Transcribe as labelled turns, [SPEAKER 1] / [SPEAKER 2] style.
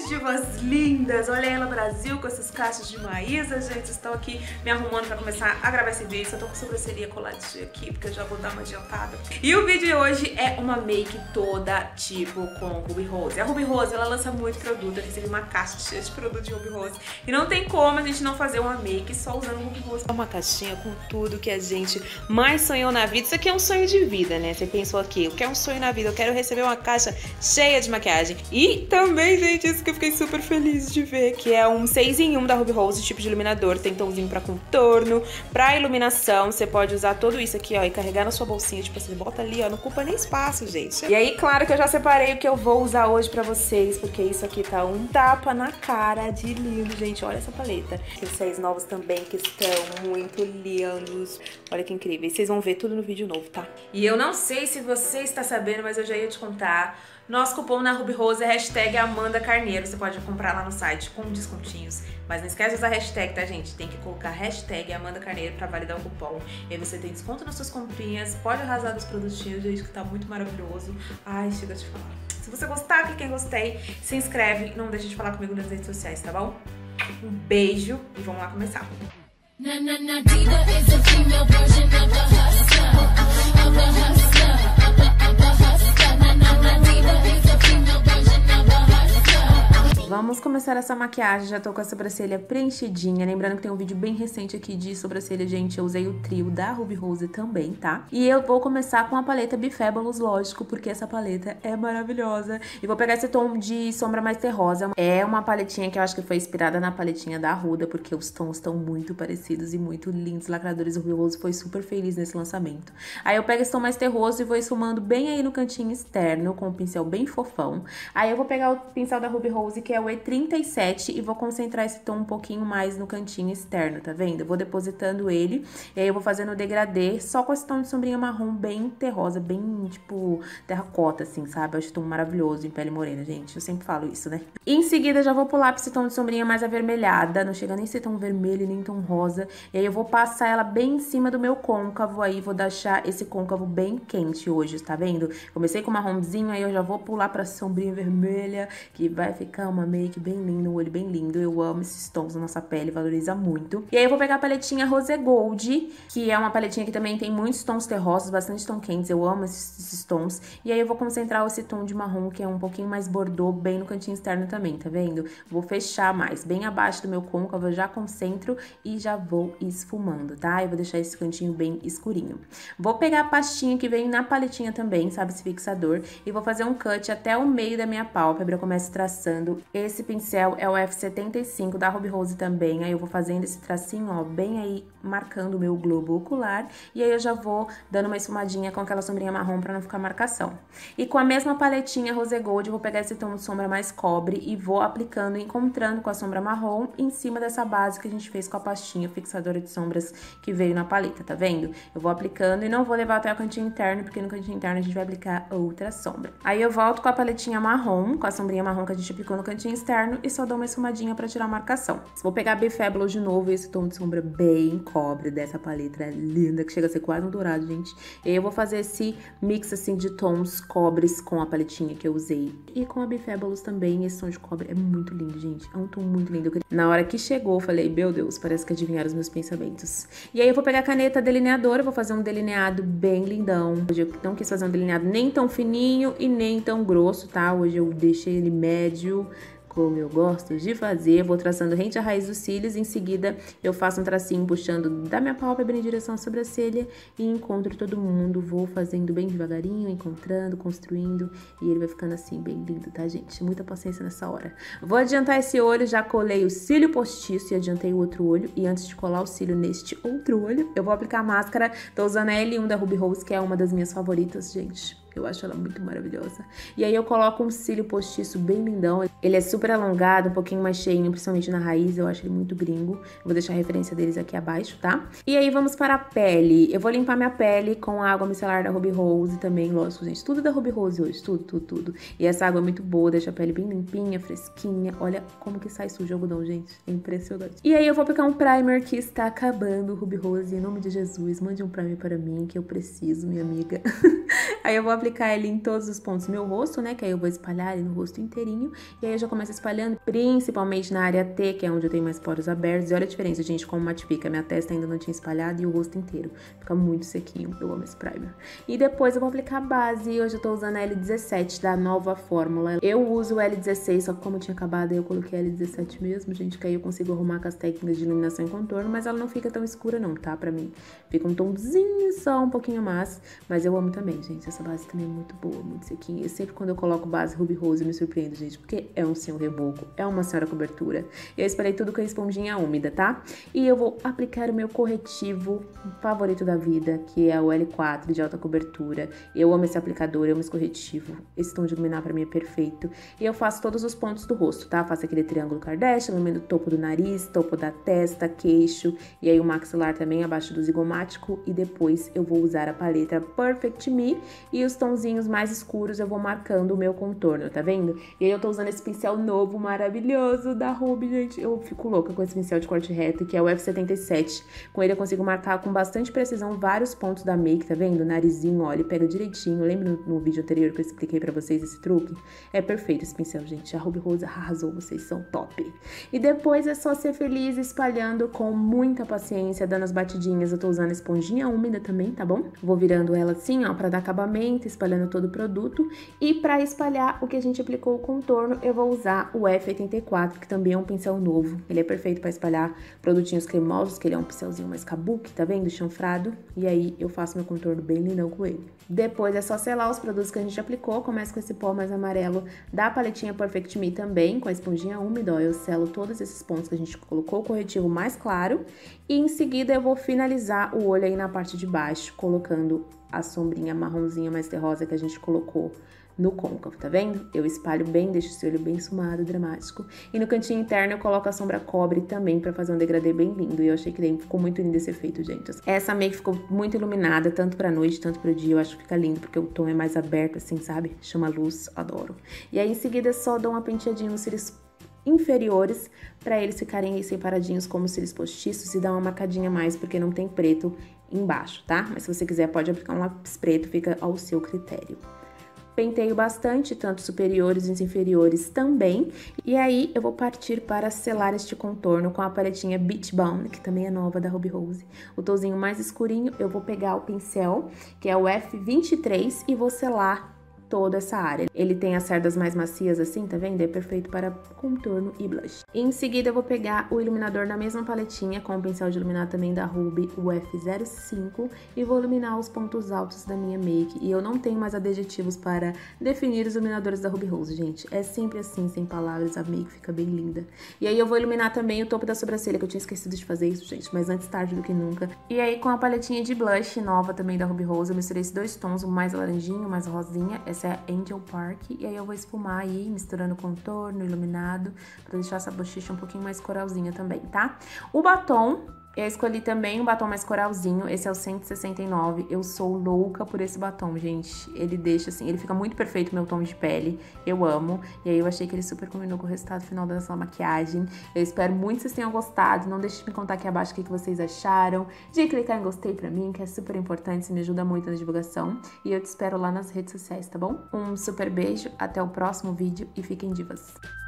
[SPEAKER 1] minhas divas lindas, olha ela Brasil com essas caixas de Maísa, gente, estou aqui me arrumando pra começar a gravar esse vídeo, eu tô com a sobrancelha coladinha aqui, porque eu já vou dar uma adiantada. E o vídeo de hoje é uma make toda tipo com Ruby Rose. A Ruby Rose, ela lança muito produto, eu recebi uma caixa cheia de produto de Ruby Rose, e não tem como a gente não fazer uma make só usando Ruby Rose. Uma caixinha com tudo que a gente mais sonhou na vida, isso aqui é um sonho de vida, né? Você pensou aqui, o que é um sonho na vida? Eu quero receber uma caixa cheia de maquiagem. E também, gente, isso que eu fiquei super feliz de ver, que é um 6 em 1 da Ruby Rose, tipo de iluminador. Tem tomzinho pra contorno, pra iluminação. Você pode usar tudo isso aqui, ó, e carregar na sua bolsinha. Tipo assim, bota ali, ó, não ocupa nem espaço, gente. E aí, claro que eu já separei o que eu vou usar hoje pra vocês, porque isso aqui tá um tapa na cara de lindo, gente. Olha essa paleta. Tem 6 novos também que estão muito lindos. Olha que incrível. E vocês vão ver tudo no vídeo novo, tá? E eu não sei se você está sabendo, mas eu já ia te contar. Nosso cupom na Ruby Rose é hashtag Amanda Carneiro. Você pode comprar lá no site com descontinhos. Mas não esquece de usar a hashtag, tá, gente? Tem que colocar hashtag Amanda Carneiro pra validar o cupom. E aí você tem desconto nas suas comprinhas. Pode arrasar dos produtinhos, gente, que tá muito maravilhoso. Ai, chega de falar. Se você gostar, clique em gostei, se inscreve e não deixe de falar comigo nas redes sociais, tá bom? Um beijo e vamos lá começar. Vamos começar essa maquiagem, já tô com a sobrancelha preenchidinha, lembrando que tem um vídeo bem recente aqui de sobrancelha, gente, eu usei o trio da Ruby Rose também, tá? E eu vou começar com a paleta Befabulous, lógico, porque essa paleta é maravilhosa. E vou pegar esse tom de sombra mais terrosa, é uma paletinha que eu acho que foi inspirada na paletinha da Huda, porque os tons estão muito parecidos e muito lindos, lacradores. O Ruby Rose foi super feliz nesse lançamento. Aí eu pego esse tom mais terroso e vou esfumando bem aí no cantinho externo, com um pincel bem fofão. Aí eu vou pegar o pincel da Ruby Rose, que é o E37, e vou concentrar esse tom um pouquinho mais no cantinho externo, tá vendo? Eu vou depositando ele, e aí eu vou fazendo o degradê só com esse tom de sombrinha marrom bem terrosa, bem, tipo, terracota, assim, sabe? Eu acho esse tom maravilhoso em pele morena, gente. Eu sempre falo isso, né? E em seguida, já vou pular pra esse tom de sombrinha mais avermelhada, não chega nem a ser tom vermelho, nem tom rosa. E aí eu vou passar ela bem em cima do meu côncavo, aí vou deixar esse côncavo bem quente hoje, tá vendo? Comecei com marronzinho, aí eu já vou pular pra sombrinha vermelha, que vai ficar uma make bem linda, um olho bem lindo. Eu amo esses tons na nossa pele, valoriza muito. E aí eu vou pegar a paletinha Rose Gold, que é uma paletinha que também tem muitos tons terrosos, bastante tom quentes. Eu amo esses tons. E aí eu vou concentrar esse tom de marrom, que é um pouquinho mais bordô, bem no cantinho externo também, tá vendo? Vou fechar mais, bem abaixo do meu côncavo, eu já concentro e já vou esfumando, tá? Eu vou deixar esse cantinho bem escurinho. Vou pegar a pastinha que vem na paletinha também, sabe? Esse fixador. E vou fazer um cut até o meio da minha pálpebra. Eu começo traçando. Esse pincel é o F75 da Ruby Rose também. Aí eu vou fazendo esse tracinho, ó, bem aí, marcando o meu globo ocular. E aí eu já vou dando uma esfumadinha com aquela sombrinha marrom pra não ficar marcação. E com a mesma paletinha Rose Gold, eu vou pegar esse tom de sombra mais cobre e vou aplicando, encontrando com a sombra marrom em cima dessa base que a gente fez com a pastinha fixadora de sombras que veio na paleta, tá vendo? Eu vou aplicando e não vou levar até o cantinho interno, porque no cantinho interno a gente vai aplicar outra sombra. Aí eu volto com a paletinha marrom, com a sombrinha marrom que a gente aplicou no cantinho externo e só dou uma esfumadinha pra tirar a marcação. Vou pegar a Befabulous de novo, esse tom de sombra bem cobre dessa paleta linda, que chega a ser quase um dourado, gente. E aí eu vou fazer esse mix, assim, de tons cobres com a paletinha que eu usei. E com a Befabulous também, esse tom de cobre é muito lindo, gente. É um tom muito lindo. Na hora que chegou, eu falei, meu Deus, parece que adivinharam os meus pensamentos. E aí eu vou pegar a caneta delineadora, vou fazer um delineado bem lindão. Hoje eu não quis fazer um delineado nem tão fininho e nem tão grosso, tá? Hoje eu deixei ele médio, como eu gosto de fazer. Vou traçando rente à raiz dos cílios, em seguida eu faço um tracinho puxando da minha pálpebra em direção à sobrancelha e encontro todo mundo. Vou fazendo bem devagarinho, encontrando, construindo, e ele vai ficando assim, bem lindo, tá, gente? Muita paciência nessa hora. Vou adiantar esse olho, já colei o cílio postiço e adiantei o outro olho, e antes de colar o cílio neste outro olho, eu vou aplicar a máscara. Tô usando a L1 da Ruby Rose, que é uma das minhas favoritas, gente. Eu acho ela muito maravilhosa. E aí eu coloco um cílio postiço bem lindão. Ele é super alongado, um pouquinho mais cheinho, principalmente na raiz. Eu acho ele muito gringo. Vou deixar a referência deles aqui abaixo, tá? E aí vamos para a pele. Eu vou limpar minha pele com a água micelar da Ruby Rose também, lógico, gente. Tudo da Ruby Rose hoje, tudo. E essa água é muito boa, deixa a pele bem limpinha, fresquinha. Olha como que sai sujo o algodão, gente. É impressionante. E aí eu vou aplicar um primer que está acabando, Ruby Rose. Em nome de Jesus, mande um primer para mim, que eu preciso, minha amiga. Aí eu vou aplicar aplicar ele em todos os pontos do meu rosto, né? Que aí eu vou espalhar ele no rosto inteirinho. E aí eu já começo espalhando, principalmente na área T, que é onde eu tenho mais poros abertos. E olha a diferença, gente, como matifica. Minha testa ainda não tinha espalhado e o rosto inteiro. Fica muito sequinho. Eu amo esse primer. E depois eu vou aplicar a base. Hoje eu tô usando a L17 da Nova Fórmula. Eu uso o L16, só que como eu tinha acabado, eu coloquei a L17 mesmo, gente, que aí eu consigo arrumar com as técnicas de iluminação e contorno, mas ela não fica tão escura não, tá? Pra mim fica um tomzinho só, um pouquinho mais, mas eu amo também, gente. Essa base também é muito boa, muito sequinha. E sempre quando eu coloco base Ruby Rose, eu me surpreendo, gente, porque é um senhor reboco, é uma senhora cobertura. Eu espalhei tudo com a esponjinha úmida, tá? E eu vou aplicar o meu corretivo favorito da vida, que é o L4 de alta cobertura. Eu amo esse aplicador, eu amo esse corretivo. Esse tom de iluminar pra mim é perfeito. E eu faço todos os pontos do rosto, tá? Faço aquele triângulo Kardashian, ilumino o topo do nariz, topo da testa, queixo, e aí o maxilar também abaixo do zigomático. E depois eu vou usar a paleta Perfect Me e os tonzinhos mais escuros eu vou marcando o meu contorno, tá vendo? E aí eu tô usando esse pincel novo, maravilhoso, da Ruby, gente. Eu fico louca com esse pincel de corte reto, que é o F77. Com ele eu consigo marcar com bastante precisão vários pontos da make, tá vendo? O narizinho, ó, ele pega direitinho. Lembra no vídeo anterior que eu expliquei pra vocês esse truque? É perfeito esse pincel, gente. A Ruby Rose arrasou, vocês são top. E depois é só ser feliz espalhando com muita paciência, dando as batidinhas. Eu tô usando a esponjinha úmida também, tá bom? Vou virando ela assim, ó, pra dar acabamento, espalhando todo o produto. E pra espalhar o que a gente aplicou o contorno, eu vou usar o F84, que também é um pincel novo. Ele é perfeito pra espalhar produtinhos cremosos, que ele é um pincelzinho mais kabuki, tá vendo? Chanfrado. E aí eu faço meu contorno bem lindão com ele. Depois é só selar os produtos que a gente aplicou. Começo com esse pó mais amarelo da paletinha Perfect Me também, com a esponjinha úmida, ó. Eu selo todos esses pontos que a gente colocou o corretivo mais claro. E em seguida eu vou finalizar o olho aí na parte de baixo, colocando a sombrinha marronzinha mais terrosa que a gente colocou no côncavo, tá vendo? Eu espalho bem, deixo esse olho bem esfumado, dramático. E no cantinho interno eu coloco a sombra cobre também pra fazer um degradê bem lindo. E eu achei que daí ficou muito lindo esse efeito, gente. Essa make ficou muito iluminada, tanto pra noite, tanto pro dia. Eu acho que fica lindo, porque o tom é mais aberto, assim, sabe? Chama luz, adoro. E aí, em seguida, só dou uma penteadinha nos cílios inferiores, pra eles ficarem aí separadinhos como cílios postiços e dar uma marcadinha a mais, porque não tem preto embaixo, tá? Mas se você quiser, pode aplicar um lápis preto, fica ao seu critério. Penteio bastante, tanto superiores e inferiores também. E aí, eu vou partir para selar este contorno com a paletinha Beach Balm, que também é nova da Ruby Rose. O tonzinho mais escurinho, eu vou pegar o pincel, que é o F23, e vou selar toda essa área. Ele tem as cerdas mais macias assim, tá vendo? É perfeito para contorno e blush. E em seguida eu vou pegar o iluminador na mesma paletinha, com o pincel de iluminar também da Ruby, o F05, e vou iluminar os pontos altos da minha make. E eu não tenho mais adjetivos para definir os iluminadores da Ruby Rose, gente. É sempre assim, sem palavras, a make fica bem linda. E aí eu vou iluminar também o topo da sobrancelha, que eu tinha esquecido de fazer isso, gente, mas antes tarde do que nunca. E aí com a paletinha de blush nova também da Ruby Rose, eu misturei esses dois tons, o mais laranjinho, o mais rosinha. Essa é a Angel Park, e aí eu vou esfumar aí, misturando contorno, iluminado, pra deixar essa bochecha um pouquinho mais coralzinha também, tá? O batom, eu escolhi também um batom mais coralzinho, esse é o 169, eu sou louca por esse batom, gente. Ele deixa assim, ele fica muito perfeito meu tom de pele, eu amo. E aí eu achei que ele super combinou com o resultado final dessa maquiagem. Eu espero muito que vocês tenham gostado, não deixe de me contar aqui abaixo o que vocês acharam, de clicar em gostei pra mim, que é super importante, isso me ajuda muito na divulgação. E eu te espero lá nas redes sociais, tá bom? Um super beijo, até o próximo vídeo e fiquem divas!